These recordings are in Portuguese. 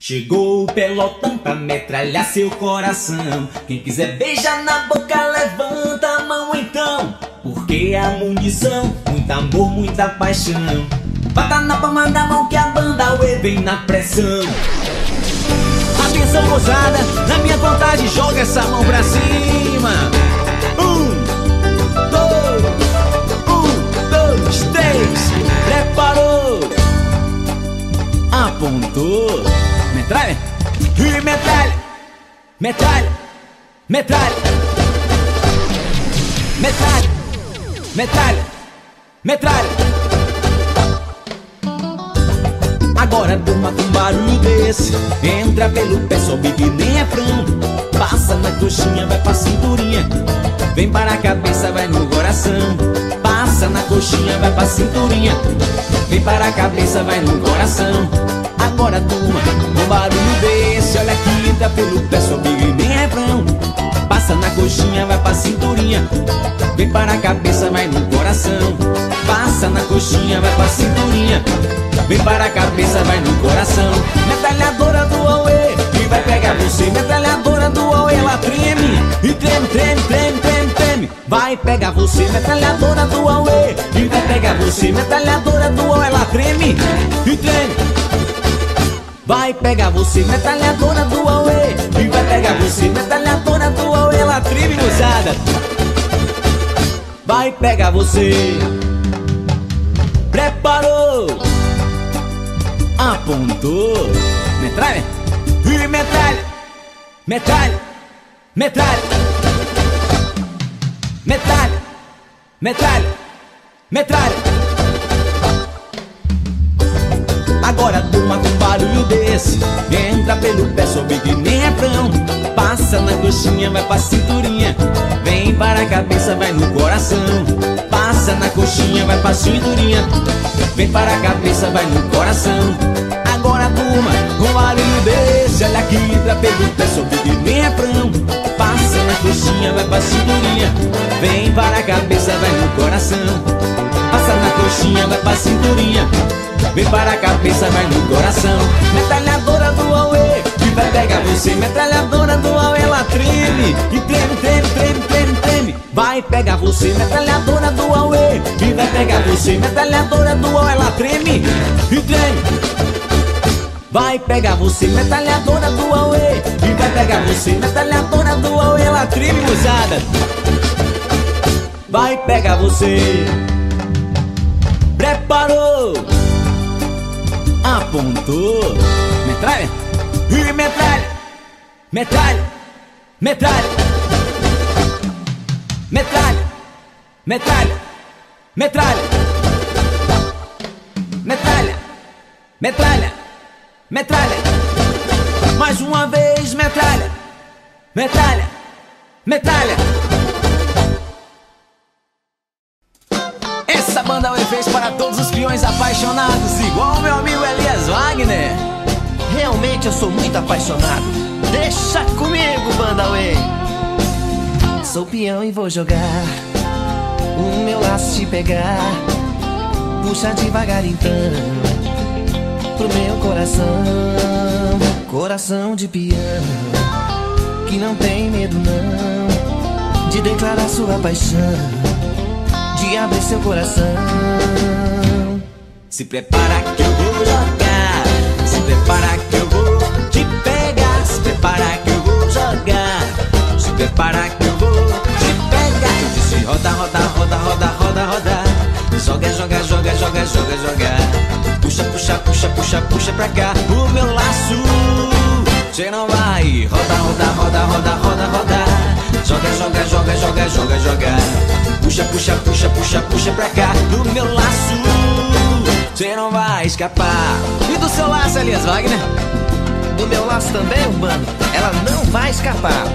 Chegou o pelotão pra metralhar seu coração. Quem quiser beijar na boca, levanta a mão então. Porque a munição, muito amor, muita paixão. Bata na palma da mão que a banda Uê vem na pressão. Atenção, moçada, na minha vontade joga essa mão pra cima. Dois, três, preparou, apontou. Metralha e metralha, metralha, metralha, metralha, metralha, metralha. Agora durma com um barulho desse. Entra pelo pé, sobe que nem é frão. Passa na coxinha, vai pra cinturinha. Vem para a cabeça, vai no coração. Passa na coxinha, vai pra cinturinha. Vem para a cabeça, vai no coração. Agora turma, um barulho desse. Olha que entra pelo pé, sobe que nem é frão. Passa na coxinha, vai pra cinturinha. Vem para a cabeça, vai no coração. Passa na coxinha, vai pra cinturinha. Vem para a cabeça, vai no coração. Metralhadora do Aue, e vai pegar você. Metralhadora do Aue, ela treme. E treme, treme, treme, treme, treme. Vai pegar você, metralhadora do Aue, e vai pegar você. Metralhadora do Aue, ela treme. E treme. Vai pegar você, metralhadora do Aue, e vai pegar você. Metralhadora do Aue, ela treme, moçada. Vai pegar você. Preparou, apontou. Metralha e metralha, metralha, metralha, metralha, metralha, metralha. Agora turma com barulho desse. Entra pelo pé, sobe que nem é frão. Passa na coxinha, vai pra cinturinha. Vem para a cabeça, vai no coração. Passa na coxinha, vai pra cinturinha. Vem para a cabeça, vai no coração. Agora turma, com barulho desse. Olha que entra pelo pé, sobe que nem é frão. Passa na coxinha, vai pra cinturinha. Vem para a cabeça, vai no coração. Passa na coxinha, vai pra cinturinha. Vem para a cabeça, vai no coração. Metralhadora do Aue, que vai pegar você. Metralhadora do Aue, ela treme. E treme, treme, treme, treme, treme. Vai pegar você, metralhadora do Aue, que vai pegar você. Metralhadora do Aue, ela treme. E treme. Vai pegar você, metralhadora do Aue, que vai pegar você. Metralhadora do Aue, ela treme, moçada. Vai pegar você. Preparou, apontou. Metralha e metralha, metralha, metralha, metralha, metralha, metralha, metralha, metralha, metralha. Mais uma vez, metralha, metralha, metralha. Essa banda Uê fez para todos os criões apaixonados, igual o meu amigo Elias Wagner. Realmente eu sou muito apaixonado. Deixa comigo, banda Uê. Sou peão e vou jogar o meu laço te pegar. Puxa devagar então pro meu coração. Coração de peão que não tem medo não de declarar sua paixão, de abrir seu coração. Se prepara que eu vou jogar. Se prepara que eu vou te pegar. Se prepara que eu vou jogar. Se prepara que eu vou te pegar. Eu disse roda, roda, roda, roda, roda, roda. Joga, joga, joga, joga, joga, joga. Puxa, puxa, puxa, puxa, puxa pra cá o meu laço. Cê não vai. Roda, roda, roda, roda, roda, roda. Joga, joga, joga, joga, joga, joga. Puxa, puxa, puxa, puxa, puxa pra cá do meu laço. Cê não vai escapar. E do seu laço, Elias Wagner? Do meu laço também, Urbano, ela não vai escapar.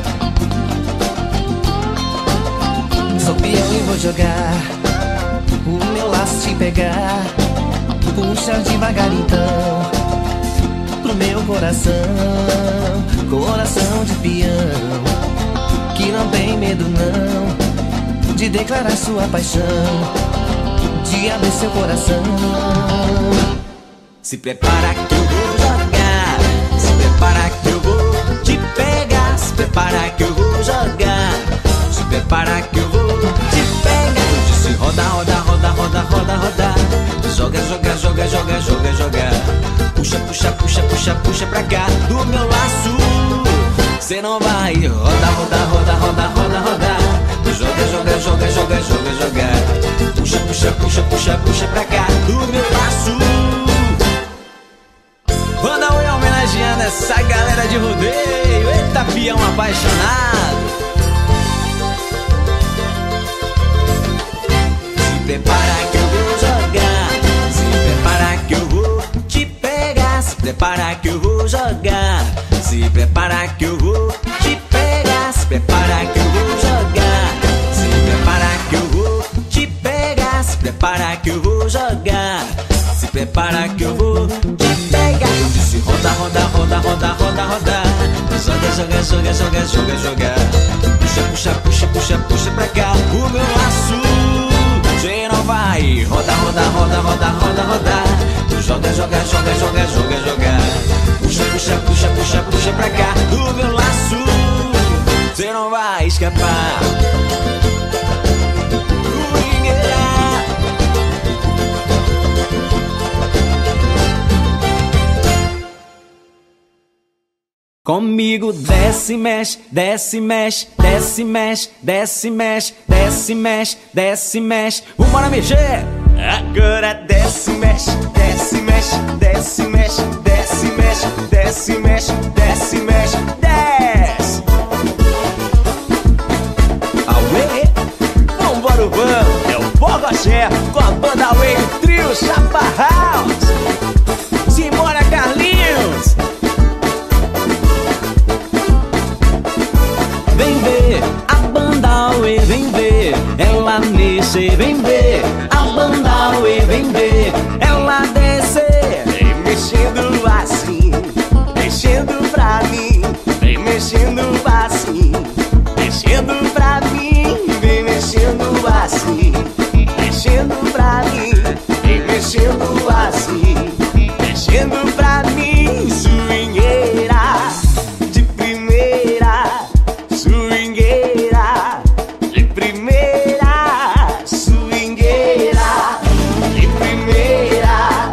Sou peão e vou jogar o meu laço te pegar. Puxa devagar então pro meu coração. Coração de peão que não tem medo não de declarar sua paixão, de abrir seu coração. Se prepara que eu vou jogar. Se puxa, puxa, puxa pra cá do meu laço. Cê não vai roda, roda, roda, roda, roda, roda. Joga, joga, joga, joga, joga, joga. Puxa, puxa, puxa, puxa, puxa pra cá do meu laço. Banda Oi homenageando essa galera de rodeio. Eita, peão apaixonado. Se prepara que eu vou jogar. Se prepara que eu vou te pegar. Se prepara que eu vou jogar. Se prepara que eu vou te pegar. Se prepara que eu vou jogar. Se prepara que eu vou te pegar. Se prepara que eu vou jogar. Se prepara que eu vou te pegar. Eu disse roda, roda, roda, roda, roda, roda. Joga, joga, joga, joga, joga, joga. Puxa, puxa, puxa, puxa, puxa pra cá o meu laço. Cê não vai roda, roda, roda, roda, roda, roda. Joga, joga, joga, joga, joga, joga. Puxa, puxa, puxa, puxa, puxa pra cá do meu laço. Cê não vai escapar. Comigo desce, mexe, desce, mexe, desce, mexe, desce, mexe, desce, mexe, desce, mexe. Vambora mexer! Agora desce, mexe, desce, mexe, desce, mexe, desce, mexe, desce, mexe, desce, mexe, desce. Aue! Vambora o bando, é o Bogoché com a banda Aue, o trio Chapa House. Simbora, Carlinhos! Vem ver a banda Aue, vem ver ela mexer, vem ver a banda Aue, vem ver ela descer. Vem mexendo assim, mexendo pra mim. Vem mexendo assim, mexendo pra mim. Vem mexendo assim, mexendo pra mim. Vem mexendo assim, mexendo pra mim. Swingueira de primeira, swingueira de primeira, swingueira de primeira,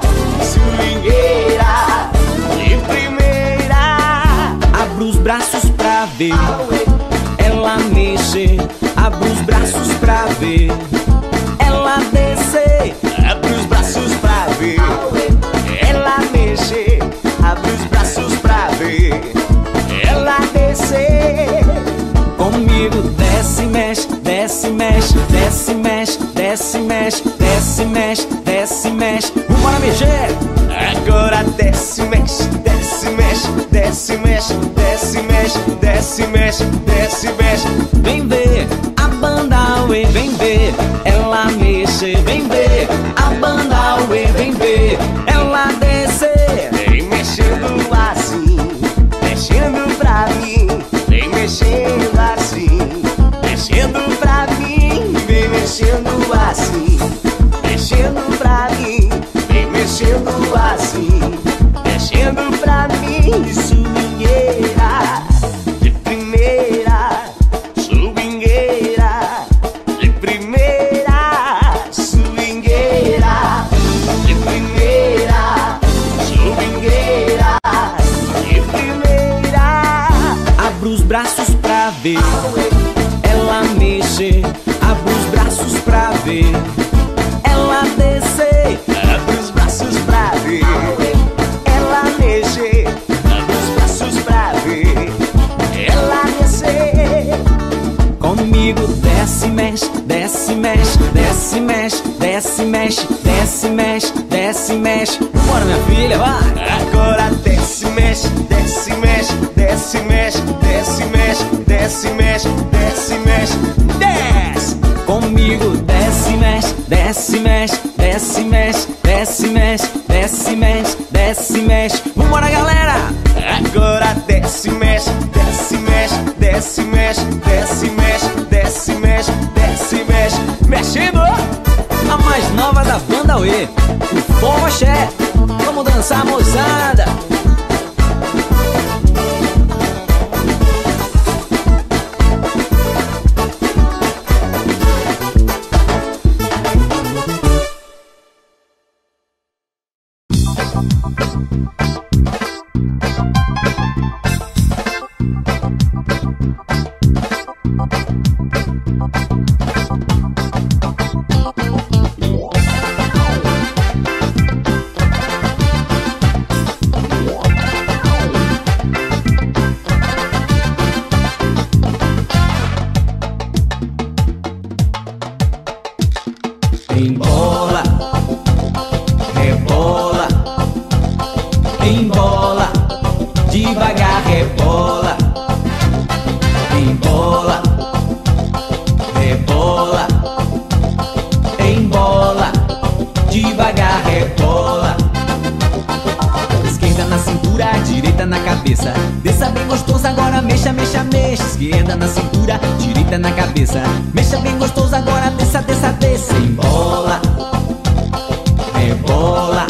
swingueira de primeira. Abra os braços pra ver ela mexer, abra os braços pra ver ela descer. Abre os braços pra ver ela mexer. Abre os braços pra ver ela descer. Comigo desce, mexe, desce, mexe, desce, mexe, desce, mexe, desce, mexe, desce, mexe. Vambora mexer! Agora desce, mexe, desce, mexe, desce, mexe, desce, mexe, desce, mexe, desce, mexe. Vem ver a banda Aue, vem ver ela mexer, vem ver a banda Aue, vem ver ela descer. Vem mexendo assim, mexendo pra mim. Vem mexendo assim, mexendo pra mim. Vem mexendo assim, mexendo pra mim. Vem mexendo assim, mexendo pra mim. Swingueira de primeira, swingueira de primeira, swingueira de primeira, swingueira de primeira. Abra os braços pra ver ela mexer, abra os braços pra ver ela descer. Abre os braços pra ver ela mexer. Abre os braços pra ver ela descer. Comigo desce, mexe, desce, mexe, desce, mexe, desce, mexe, desce, mexe, desce, mexe. Bora, minha filha, vai! Agora desce, mexe, desce, mexe, desce, mexe, desce, mexe, desce, mexe, desce, mexe, desce. Comigo desce, mexe, desce, mexe, desce, mexe, desce, mexe, desce, mexe, desce, mexe. Vambora, galera! Agora desce, mexe, desce, mexe, desce, mexe, desce, mexe, desce, mexe, desce, mexe, mexendo. A mais nova da banda Aue, o Bogoché. Vamos dançar, moçada! cabeça. Desça bem gostoso, agora mexa, mexa, mexa. Esquerda na cintura, direita na cabeça. Mexa bem gostoso, agora desça, desça, desça. Embola, rebola,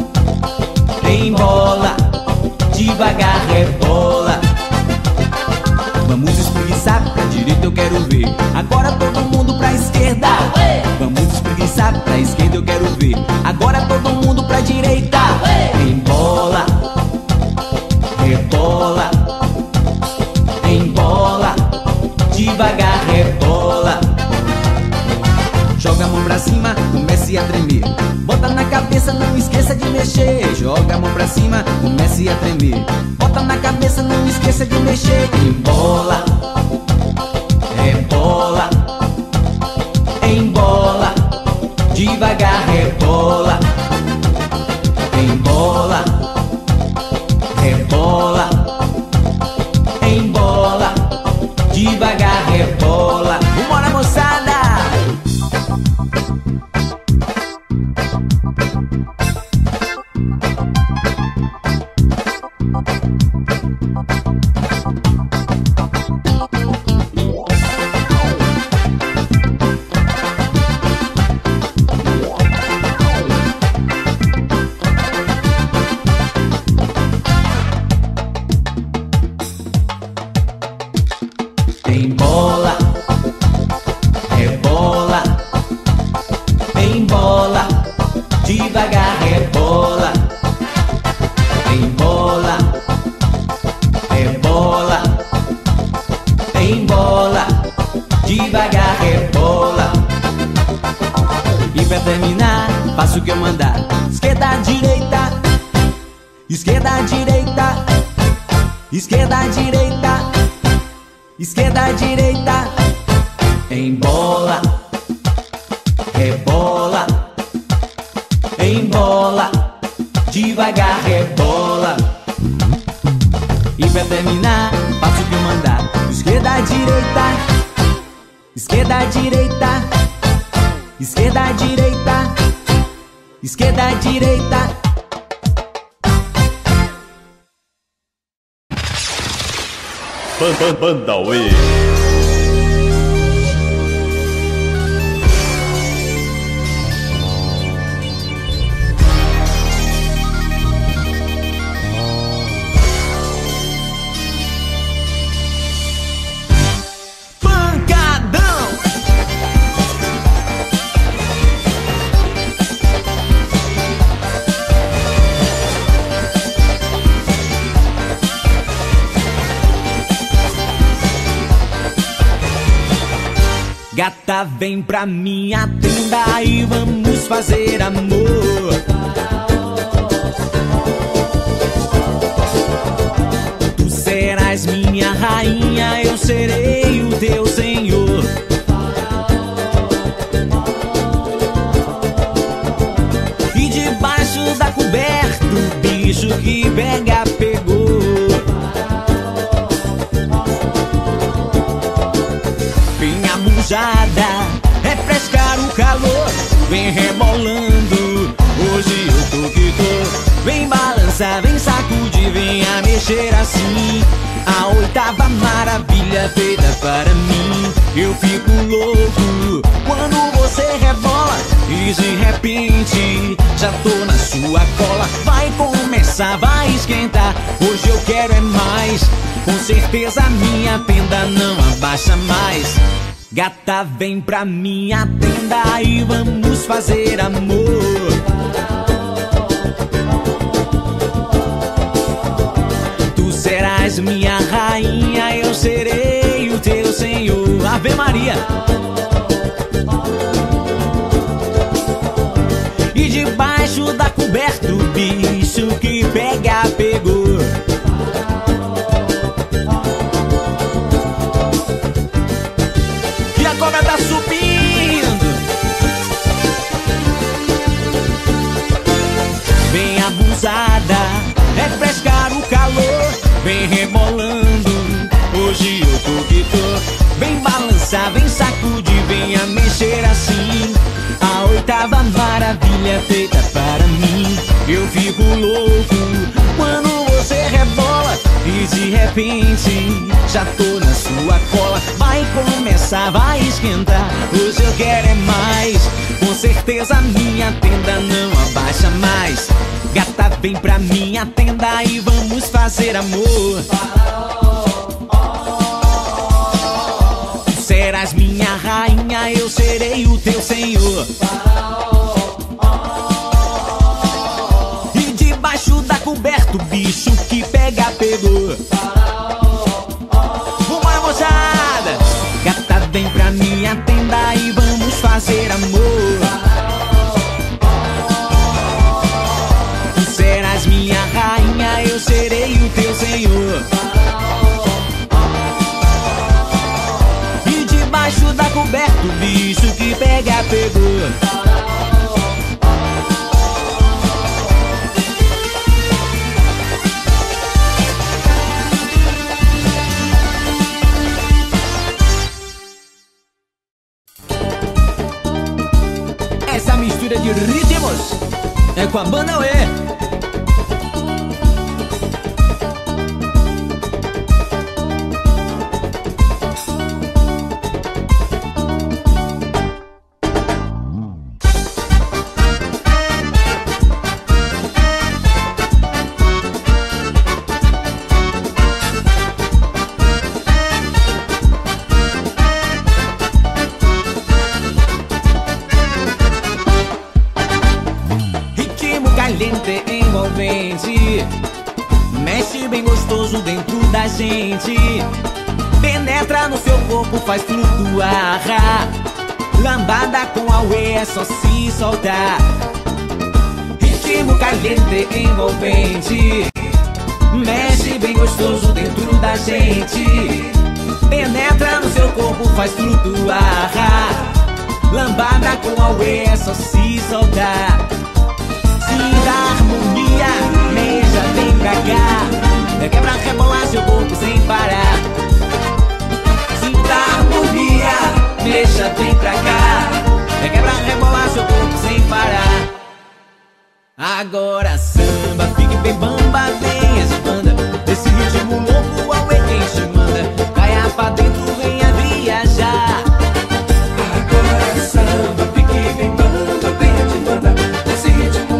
embola, devagar rebola. Vamos espreguiçar, pra direita eu quero ver. Agora todo mundo pra esquerda. Vamos espreguiçar, pra esquerda eu quero ver. Agora todo mundo pra direita. Embola, rebola, embola, devagar rebola. Joga a mão pra cima, comece a tremer. Bota na cabeça, não esqueça de mexer. Joga a mão pra cima, comece a tremer. Bota na cabeça, não esqueça de mexer. Embola, rebola, embola, devagar rebola. Embola, rebola, embola, devagar rebola. Vambora, moçada! Embola, rebola, embola, devagar rebola. Embola, rebola, embola, devagar rebola. E pra terminar, faço o que eu mandar. Esquerda, direita, esquerda, direita, esquerda, direita, esquerda, direita. Embola, rebola, embola, devagar rebola. E pra terminar, faço o que eu mandar. Esquerda, direita, esquerda, direita, esquerda, direita, esquerda, direita. Bandauê. Gata, vem pra minha tenda e vamos fazer amor. Tu serás minha rainha, eu serei o teu senhor. E debaixo da coberta o bicho que pega pegou. Refrescar o calor, vem rebolando. Hoje eu tô que tô. Vem balançar, vem sacudir, venha mexer assim. A oitava maravilha feita para mim. Eu fico louco quando você rebola. E de repente já tô na sua cola. Vai começar, vai esquentar. Hoje eu quero é mais. Com certeza minha tenda não abaixa mais. Gata, vem pra minha tenda e vamos fazer amor. Tu serás minha rainha, eu serei o teu senhor. Ave Maria. E debaixo da coberta o bicho que pega, pegou. A cobra tá subindo. Vem abusada, refrescar o calor. Vem rebolando, hoje eu tô que tô. Vem balançar, vem sacudir, venha mexer assim. A oitava maravilha feita para mim. Eu fico louco quando você rebola. E de repente já tô na sua cola. Vai começar, vai esquentar. Hoje eu quero é mais. Com certeza minha tenda não abaixa mais. Gata, vem pra minha tenda e vamos fazer amor. Tu serás minha rainha, eu serei o teu senhor. E debaixo da coberta o bicho que pega pegou. Vambora, moçada! Gata, vem pra minha tenda e vamos fazer amor. Tu serás minha rainha, eu serei o teu senhor. E debaixo da coberta o bicho que pega pegou. Essa mistura de ritmos é com a banda Uê. Caliente, envolvente, mexe bem gostoso dentro da gente. Penetra no seu corpo, faz flutuar. Lambada com Auê é só se soltar. Ritmo caliente, envolvente, mexe bem gostoso dentro da gente. Penetra no seu corpo, faz flutuar. Lambada com Auê é só se soltar. Da harmonia, meja, vem pra cá. Quebra, rebolar seu corpo sem parar. Sinta a harmonia, meja, vem pra cá. Quebra, rebolar seu corpo sem parar. Agora samba, fique bem bamba, vem essa banda. Esse ritmo louco, Auê quem te manda. Caia pra dentro, venha viajar. Agora samba, fique bem bamba, venha te manda. Esse ritmo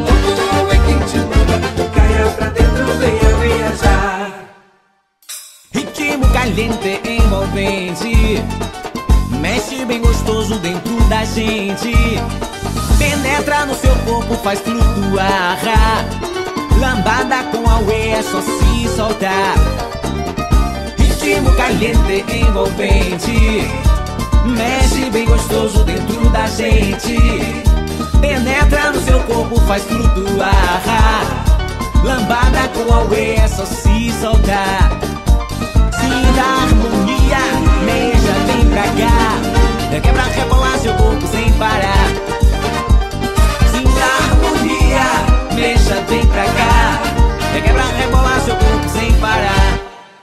ritmo caliente, envolvente, mexe bem gostoso dentro da gente. Penetra no seu corpo, faz flutuar. Lambada com Auê é só se soltar. Ritmo caliente, envolvente, mexe bem gostoso dentro da gente. Penetra no seu corpo, faz flutuar. Lambada com Auê é só se soltar. Sinta a harmonia, meja, vem pra cá. Quebra, rebolar seu corpo sem parar. Sinta a harmonia, meja, vem pra cá. Quebra, rebolar seu corpo sem parar.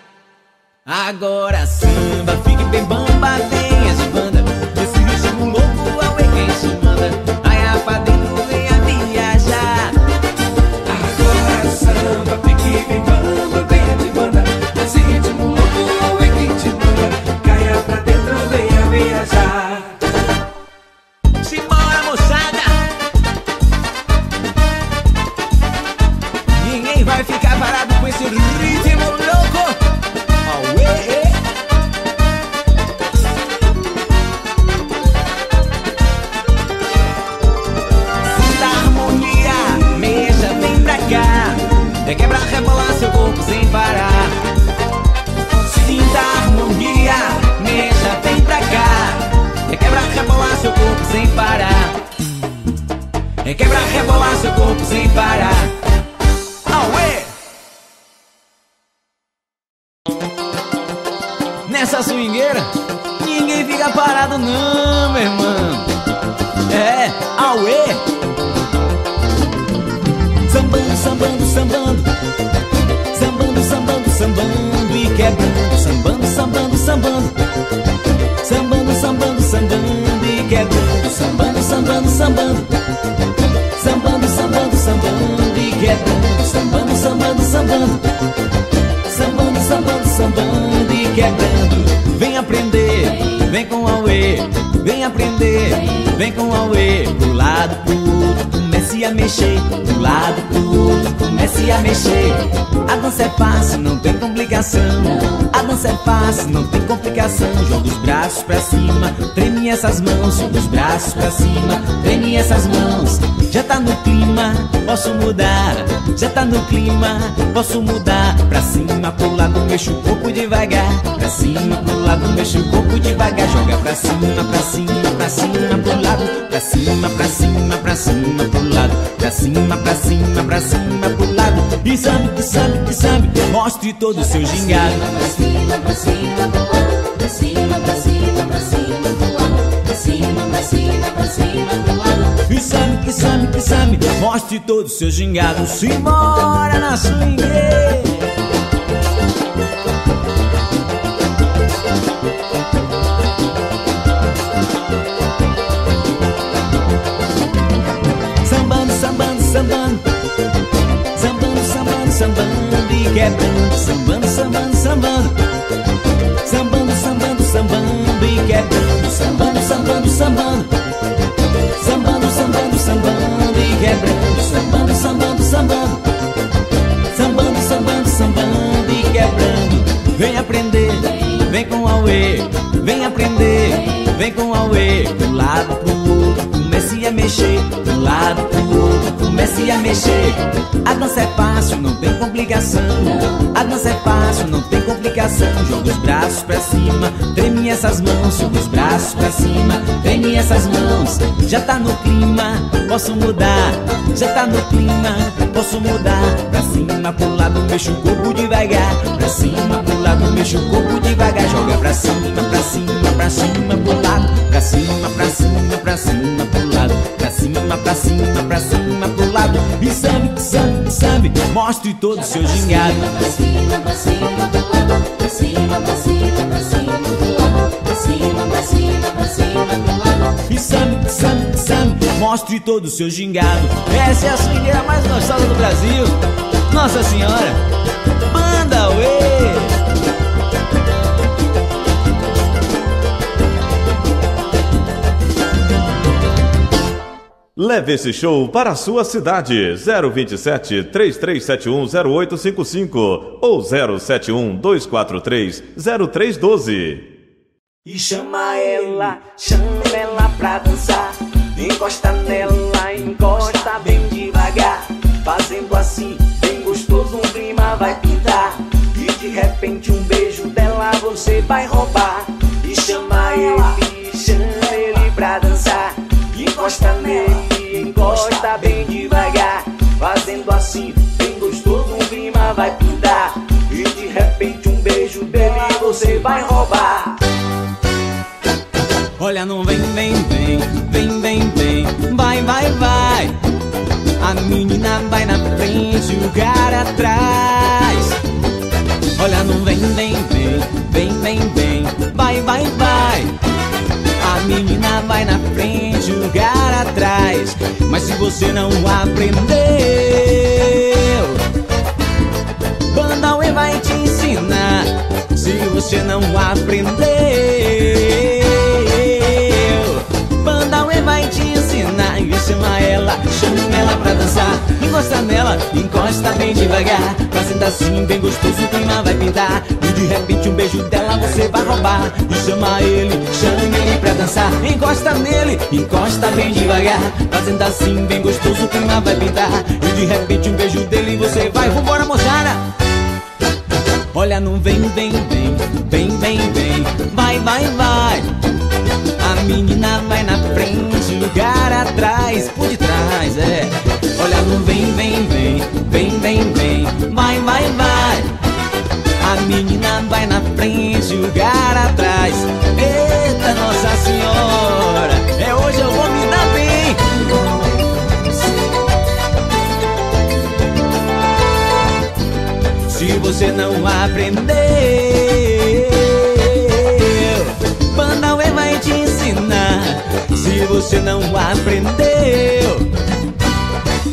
Agora samba, fique bem bamba, vem essa banda. Esse ritmo louco, Auê quem te manda. Aia pra dentro, venha viajar. Agora samba, fique bem bamba, venha te manda. Esse ritmo louco, Auê quem te manda. Caia pra dentro, venha viajar. Simbora, moçada! Ninguém vai ficar parado com esse ritmo louco. Auê! Sinta a harmonia, meja, vem pra cá. Quebra, rebolar seu corpo sem parar. Sinta a harmonia, meja, vem pra cá. Quebra, rebolar seu corpo sem parar. Quebra, rebolar seu corpo sem parar. Auê! Nessa swingueira, ninguém fica parado não, meu irmão. É, Auê! Sambando, sambando, sambando. Sambando, sambando, sambando e quebrando. Sambando, sambando, sambando. Sambando, sambando, sambando e quebrando. Sambando, sambando, sambando. Sambando, sambando, sambando e quebrando. Sambando, sambando, sambando. Sambando, sambando. sambando e quebrando. Vem aprender, vem com o Aue. Vem aprender, vem com o Aue. Pro lado, pro outro, comece a mexer. Pro lado, pro outro, comece a mexer. A dança é fácil, não tem complicação. A dança é fácil, não tem complicação. Joga os braços pra cima, treme essas mãos. Joga os braços pra cima, treme essas mãos. Já tá no clima, posso mudar. Já tá no clima, posso mudar. Pra cima, pro lado, mexe o corpo devagar. Pra cima, pro lado, mexe o corpo devagar. Joga pra cima, pra cima, pra cima, pro lado. Pra cima, pra cima, pra cima, pro lado. Pra cima, pra cima, pra cima, pro lado. E sabe, que sabe, que sabe. Mostre todo o seu gingado. Pra cima, pra cima, pro lado. Pra cima, pra cima, pra cima, pro lado. Pra cima, pra cima, pra cima, pro lado. E sabe, que sabe, que sabe. Mostre todo o seu gingado. Simbora na swing. Sambando, sambando, sambando. Sambando, sambando, sambando e quebrando. Sambando, sambando, sambando. Sambando, sambando, sambando e quebrando. Sambando, sambando, sambando. Sambando, sambando, sambando e quebrando. Sambando, sambando, sambando. Sambando, sambando, sambando e quebrando. Vem aprender, vem com o Aue. Vem aprender, vem com o Aue. Pro lado, pro outro, comece a mexer. Pro lado, pro outro, comece a mexer. A dança é fácil, não tem complicação. A dança é fácil, não tem complicação. Joga os braços pra cima, treme essas mãos. Joga os braços pra cima, treme essas mãos. Já tá no clima, posso mudar. Já tá no clima, posso mudar. Pra cima, pro lado, mexe o corpo devagar. Pra cima, pro lado, mexe o corpo devagar. Joga pra cima, pra cima, pra cima, pro lado. Pra cima, pra cima, pra cima, pro lado. Pra cima, pra cima, pra cima, pro lado. E sabe, que sabe, que sabe. Mostre todo o seu gingado. Pra cima, pra cima, pro lado. Pra cima, pra cima, pra cima, pro lado. Pra cima, pra cima, pra cima, pro lado. E sabe, que sabe, que sabe. Mostre todo o seu gingado. Essa é a swingueira mais gostosa do Brasil. Nossa Senhora, Banda Aue. Leve esse show para a sua cidade. 027 3371 0855 ou 071 243 0312. E chama ela pra dançar. Encosta nela, encosta bem devagar. Fazendo assim, bem gostoso, um clima vai pintar. E de repente um beijo dela você vai roubar. E chama ele pra dançar. Encosta nele, encosta bem devagar. Fazendo assim, bem gostoso, um clima vai pintar. E de repente um beijo dele você vai roubar. Olha, não vem, vem, vem, vem, vem, vem. Vai, vai, vai. A menina vai na frente, o cara atrás. Olha, não vem, vem, vem, vem, vem, vem. Vai, vai, vai. A menina vai na frente, o cara atrás. Mas se você não aprendeu, Banda Aue vai te ensinar. Se você não aprendeu, Banda Aue vai te ensinar. E chama ela pra dançar. Encosta nela, encosta bem devagar. Fazendo assim, bem gostoso, o clima vai pintar. E de repente um beijo dela você vai roubar. E chama ele pra dançar. Encosta nele, encosta bem devagar. Fazendo assim, bem gostoso, o clima vai pintar. E de repente um beijo dele você vai. Vambora, moçada! Olha, não vem, vem, vem, vem, vem, vem. Vai, vai, vai. A menina vai na frente, o cara atrás, por detrás, é. Olha, não vem, vem, vem, vem, vem, vem. Vai, vai, vai. A menina vai na frente, o cara atrás. Eita, Nossa Senhora, é hoje eu vou me dar bem. Se você não aprendeu, Banda Aue vai te ensinar. Se você não aprendeu,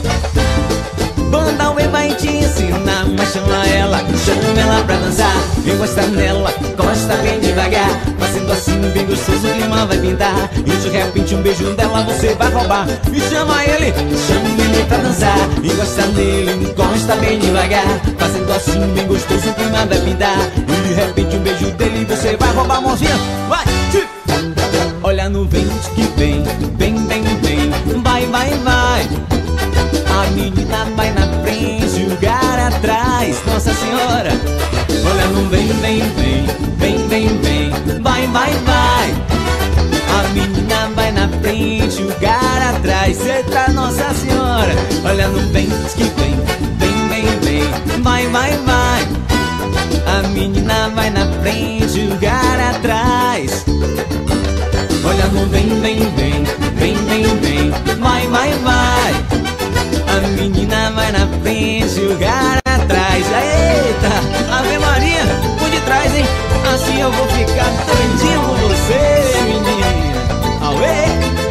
Banda Aue vai te ensinar. Mas chama ela pra dançar. encosta nela, encosta bem devagar. Fazendo assim bem gostoso, o clima vai pintar. E de repente um beijo dela você vai roubar. E chama ele pra dançar. Encosta nele, encosta bem devagar. Fazendo assim bem gostoso, o clima vai pintar. E de repente um beijo dele você vai roubar, mãozinha. Vai! Olha no vento que vem, vem, vem, vem. Vai, vai, vai. A menina vai na frente, o cara atrás. Nossa Senhora. Olha no vem, vem, vem, vem, vem, vem. Vai, vai, vai. A menina vai na frente, o cara atrás. Eita, Nossa Senhora. Olha no vento que vem, vem, vem, vem. Vai, vai, vai. A menina vai na frente, o cara atrás. Olha no vem, vem, vem, vem, vem, vem. Vai, vai, vai. A menina vai na frente, o cara atrás. Eita, Ave Maria, por de trás, hein? Assim eu vou ficar doidinho com você, menina. Auê!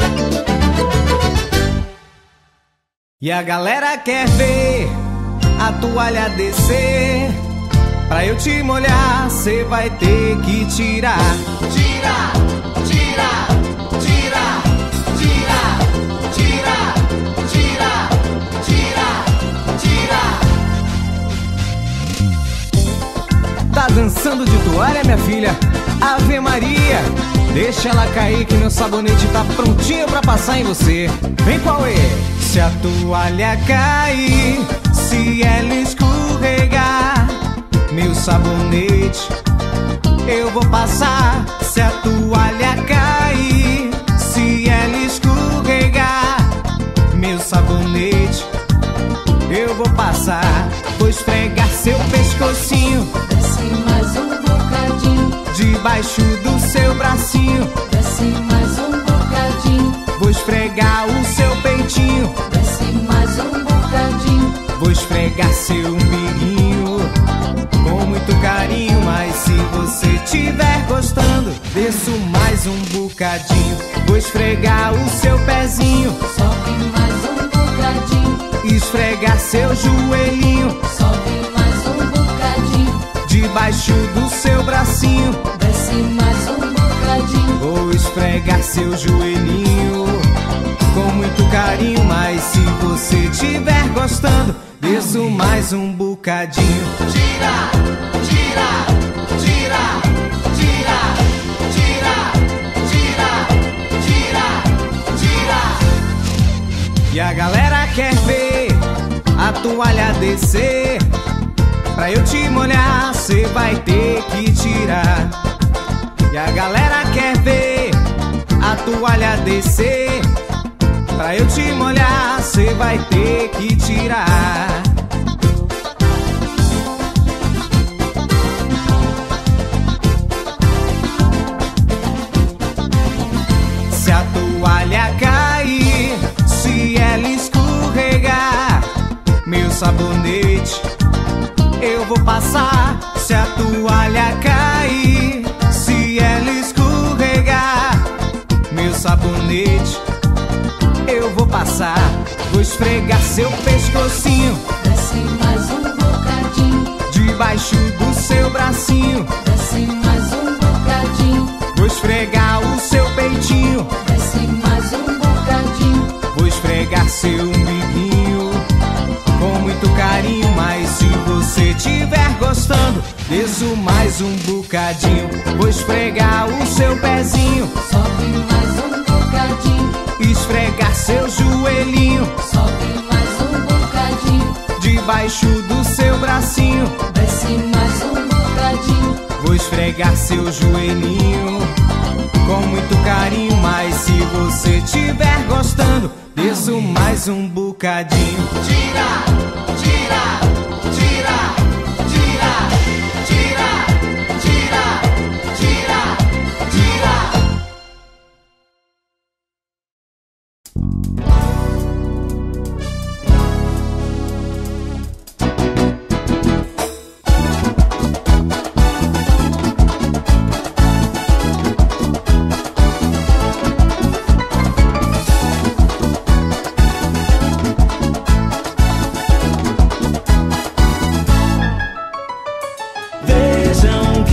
E a galera quer ver a toalha descer. Pra eu te molhar, cê vai ter que tirar. Tira, tira, tira, tira, tira, tira, tira, tira. Tá dançando de toalha, minha filha? Ave Maria, deixa ela cair que meu sabonete tá prontinho pra passar em você. Vem, qual é? Se a toalha cair, se ela escorregar, meu sabonete eu vou passar. Se a toalha cair, se ela escorregar, meu sabonete eu vou passar. Vou esfregar seu pescocinho, Desce mais um bocadinho, debaixo do seu bracinho. desce mais um bocadinho, Vou esfregar o seu peitinho, desce mais um bocadinho, vou esfregar seu umbiguinho com muito carinho. Mas se você estiver gostando, desço mais um bocadinho. Vou esfregar o seu pezinho, sobe mais um bocadinho, esfregar seu joelhinho, sobe mais um bocadinho, debaixo do seu bracinho. desce mais um bocadinho, Vou esfregar seu joelhinho com muito carinho. Mas se você estiver gostando, desço mais um bocadinho. Tira, tira, tira, tira, tira, tira, tira, tira. E a galera quer ver a toalha descer. Pra eu te molhar, cê vai ter que tirar. E a galera quer ver a toalha descer. Pra eu te molhar, cê vai ter que tirar. Se a toalha cair, se ela escorregar, meu sabonete eu vou passar. Se a toalha cair, se ela escorregar, meu sabonete eu vou passar. Vou esfregar seu pescocinho, desce mais um bocadinho, debaixo do seu bracinho. desce mais um bocadinho, Vou esfregar o seu peitinho, desce mais um bocadinho, vou esfregar seu umbiguinho com muito carinho. Mas se você estiver gostando, desço mais um bocadinho. Vou esfregar o seu pezinho, sobe mais um bocadinho, esfregar seu joelhinho, sobe mais um bocadinho, debaixo do seu bracinho. desce mais um bocadinho, Vou esfregar seu joelhinho com muito carinho. Mas se você estiver gostando, desço mais um bocadinho. Tira, tira, tira, tira, tira, tira, tira, tira.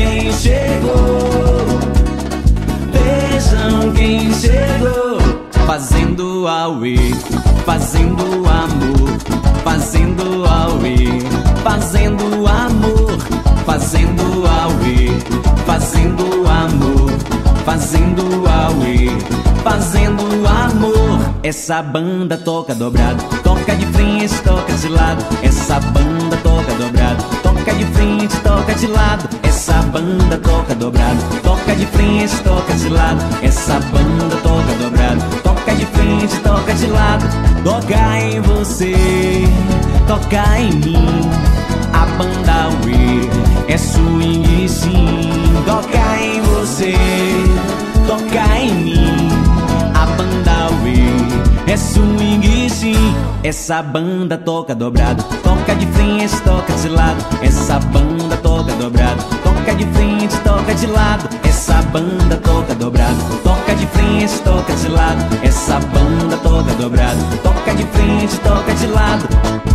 quem chegou, vejam quem chegou. Fazendo auê, fazendo amor, fazendo auê, fazendo amor, fazendo auê, fazendo amor, fazendo auê, fazendo amor. Essa banda toca dobrado, toca de frente, toca de lado. Essa banda toca dobrado, toca de frente, toca de lado. Essa banda toca dobrado, toca de frente, toca de lado. Essa banda toca dobrado, toca de frente, toca de lado. Toca em você, toca em mim. A banda Uê é swing sim. Toca em você, toca em mim. A banda Uê é swing sim. Essa banda toca dobrado, toca de frente, toca de lado. Essa banda toca dobrado, toca de frente, toca de lado. Essa banda toca dobrado, toca de frente, toca de lado. Essa banda toca dobrado, toca de frente, toca de lado.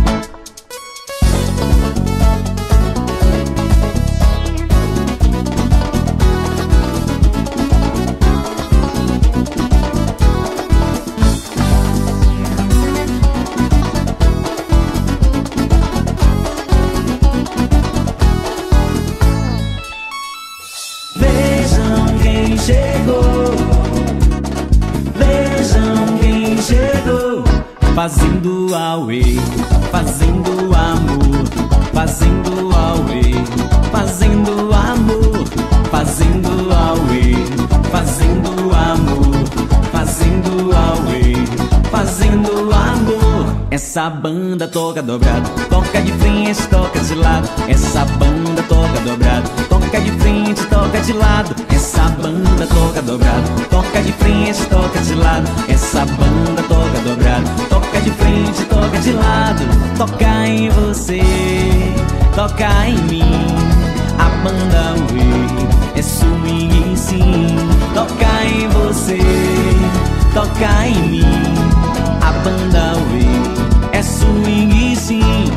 Fazendo auê, fazendo amor, fazendo auê, fazendo amor, fazendo auê, fazendo amor, fazendo auê, fazendo amor. Essa banda toca dobrado, toca de frente, toca de lado. Essa banda toca dobrado, toca de frente, toca de lado. Essa banda toca dobrado, toca de frente, toca de lado. Essa banda toca dobrado, toca de frente, toca de lado. Toca em você, toca em mim. A banda Uê é swing sim. Toca em você, toca em mim. A banda Uê é swing sim.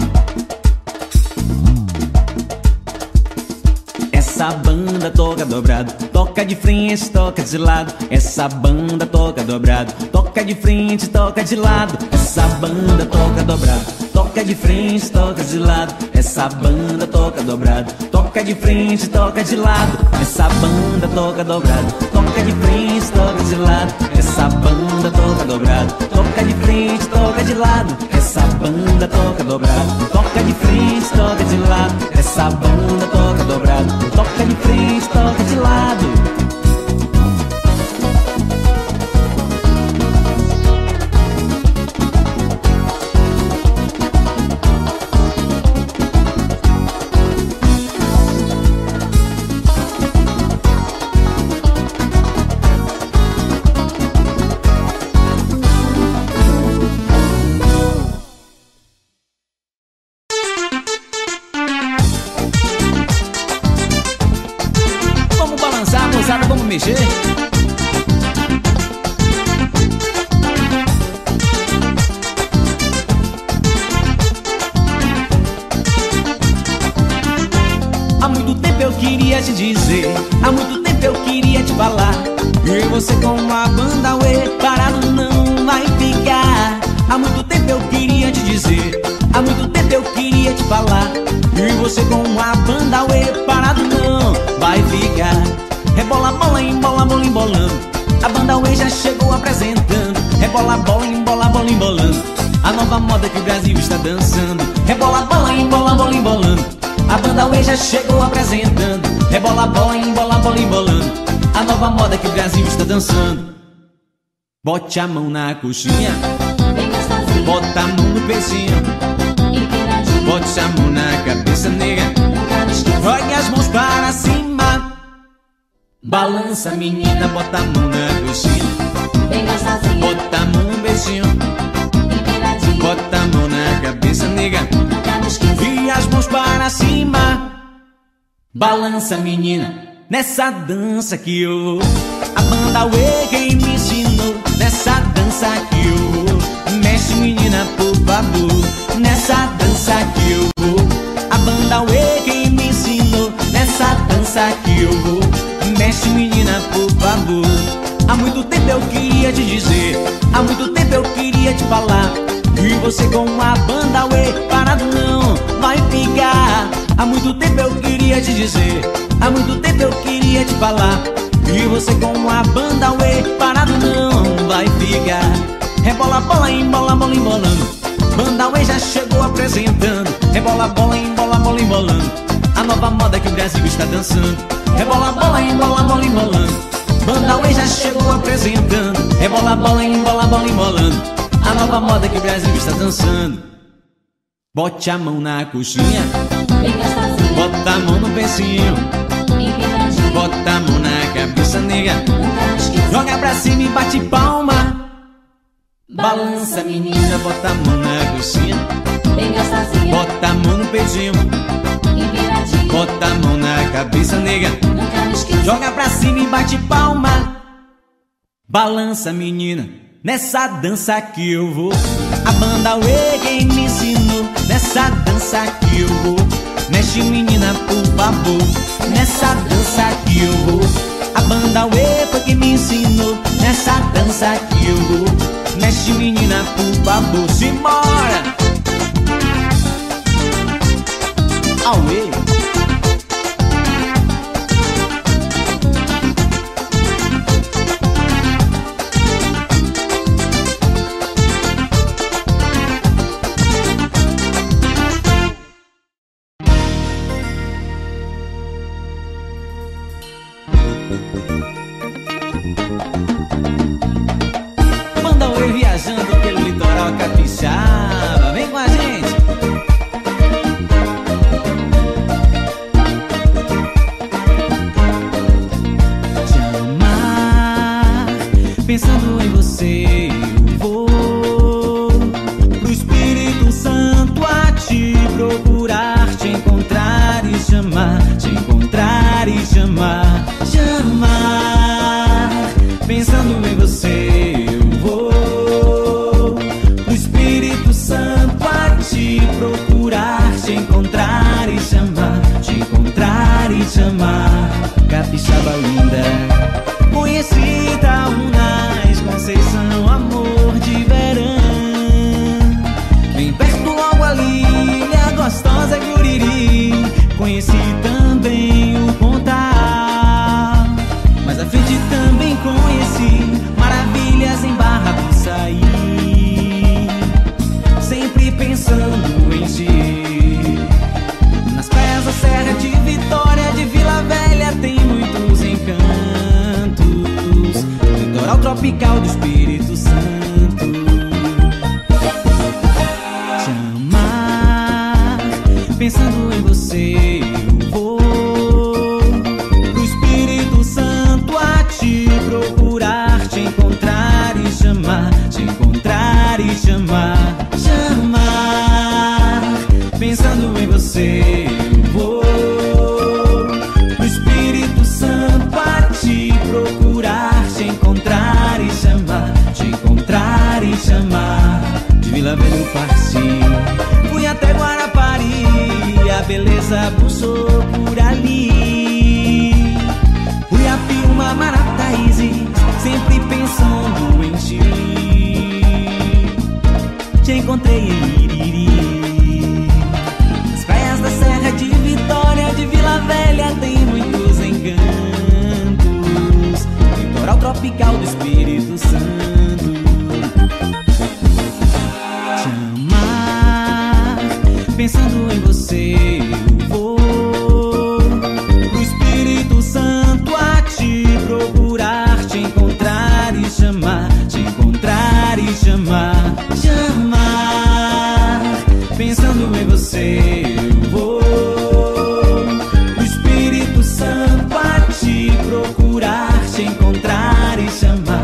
Essa banda toca dobrado, toca de frente, toca de lado. Essa banda toca dobrado, toca de frente, toca de lado. Essa banda toca dobrado, toca de frente, toca de lado. Essa banda toca dobrado, toca de frente, toca de lado. Essa banda toca dobrado, toca de frente, toca de lado. Essa banda toca dobrado, toca de frente, toca de lado. Essa banda toca dobrado, toca de frente, toca de lado. Essa banda toca dobrado, toca de frente, toca de lado. Vamos mexer. Há muito tempo eu queria te dizer, há muito tempo eu queria te falar. E você com a banda Uê parado não vai ficar. Há muito tempo eu queria te dizer, há muito tempo eu queria te falar. E você com a banda Uê parado não vai ficar. Rebola, bola, embola, bola, embolando. A banda Uê já chegou apresentando. Rebola, bola, embola, bola, embolando. A nova moda que o Brasil está dançando. Rebola, bola, embola, bola, embolando. A banda Uê já chegou apresentando. Rebola, bola, embola, bola, embolando. A nova moda que o Brasil está dançando. Bote a mão na coxinha, bota a mão no pezinho, bote a mão na cabeça, nega. Jogue as mãos para cima. Balança, menina, bota a mão na coxinha, bota a mão no beijinho, bota a mão na cabeça, nega. E as mãos para cima. Balança, menina, nessa dança que eu vou. A banda Uê quem me ensinou. Nessa dança que eu vou. Mexe, menina, por favor. Nessa dança que eu vou. A banda Uê quem me ensinou. Nessa dança dança que eu vou. Mexe menina, por favor. Há muito tempo eu queria te dizer, há muito tempo eu queria te falar, e você com a banda uê, parado não vai ficar. Há muito tempo eu queria te dizer, há muito tempo eu queria te falar, e você com a banda uê, parado não vai ficar. Rebola, bola, embola, bola, embolando. Banda uê já chegou apresentando. Rebola, bola, embola, bola, embolando. A nova moda que o Brasil está dançando. Rebola, bola, embola, bola, embolando. Banda uê já chegou apresentando. Rebola, bola, embola, bola, embolando. A nova moda que o Brasil está dançando. Bote a mão na coxinha, Bem gostosinha, bota a mão no pezinho, empinadinha, bota a mão na cabeça, nega. nunca esqueça. Joga pra cima e bate palma. Balança menina, bota a mão na coxinha, Bem gostosinha, bota a mão no pezinho, empinadinha, bota a mão na cabeça, nega. nunca me esqueça. Joga pra cima e bate palma. Balança menina, nessa dança que eu vou. A banda uê quem me ensinou. Nessa dança que eu vou. Mexe menina, por favor. Nessa dança que eu vou. A banda uê foi quem me ensinou. Nessa dança que eu vou. Mexe menina, por favor. Simbora! Auê! Banda uê viajando pelo litoral capixaba. Vem com a gente! Te amar, pensando em você eu vou pro Espírito Santo a te procurar, te encontrar e chamar, te encontrar e chamar, te amar, pensando em você eu vou pro Espírito Santo a te procurar, te encontrar e chamar, te encontrar e chamar. Capixaba linda, conheci Itaúnas, Conceição, amor de verão. Bem perto logo ali, Ilha Gostosa, Guriri. Conheci também o Pontal, mas à frente também conheci maravilhas em Barra do Saí. Sempre pensando em ti. Nas praias da Serra de Vitória, de Vila Velha tem muitos encantos. Litoral tropical do Espírito Santo. Te amar, pensando em você eu vou pro Espírito Santo a te procurar, te encontrar e chamar, te encontrar e chamar, chamar, pensando em você eu vou pro Espírito Santo a te procurar, te encontrar e chamar, te encontrar e chamar. De Vila Velha eu parti, fui até Guarapari, a beleza pulsou por ali. Fui a Piuma, Marataízes, sempre pensando em ti. Te encontrei em Iriri. As praias da Serra de Vitória, de Vila Velha tem muitos encantos. Litoral tropical do Espírito Santo. Te amar, pensando em você eu vou pro Espírito Santo a te procurar, te encontrar e chamar, te encontrar e chamar, chamar, pensando em você eu vou pro Espírito Santo a te procurar, te encontrar e chamar,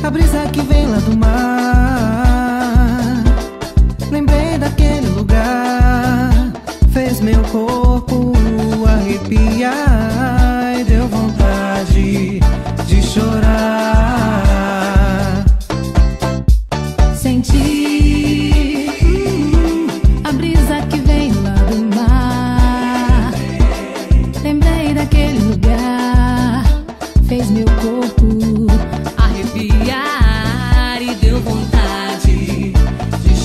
a brisa que vem lá do mar. Lembrei daquele lugar, fez meu corpo arrepiar e deu vontade de chorar. Senti a brisa que vem lá do mar. Lembrei daquele lugar, fez meu corpo arrepiar e deu vontade de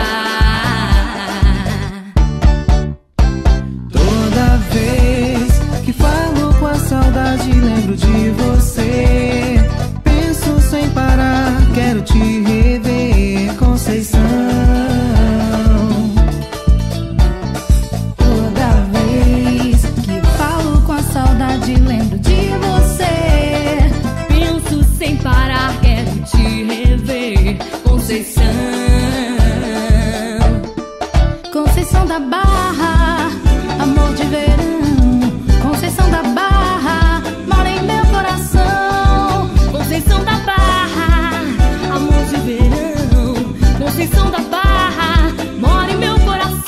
chorar. Toda vez que falo com a saudade, lembro de você. Penso sem parar, quero te rever, Conceição. Toda vez que falo com a saudade, lembro de você. Penso sem parar, quero te rever, Conceição. Conceição da Barra, amor de verão. Conceição da Barra, mora em meu coração. Conceição da Barra, amor de verão. Conceição da Barra, mora em meu coração.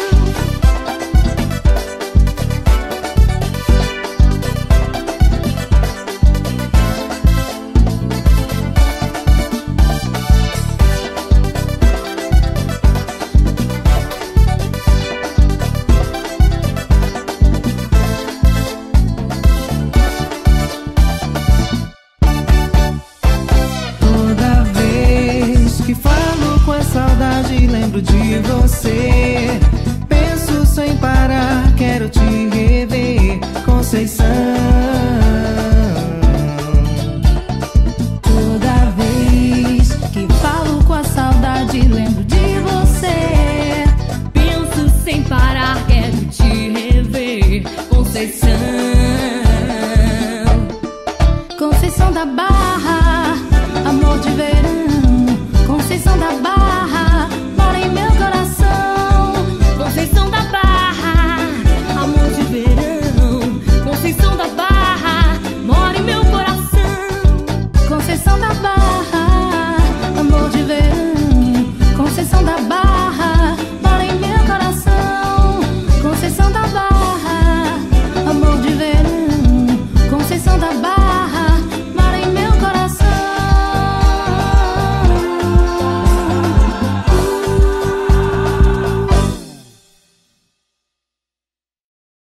Toda vez que falo com a saudade, lembro de você. Penso sem parar, quero te rever, Conceição. Toda vez que falo com a saudade, lembro de você. Penso sem parar, quero te rever, Conceição. Conceição da Barra, amor de verão. Conceição da Barra,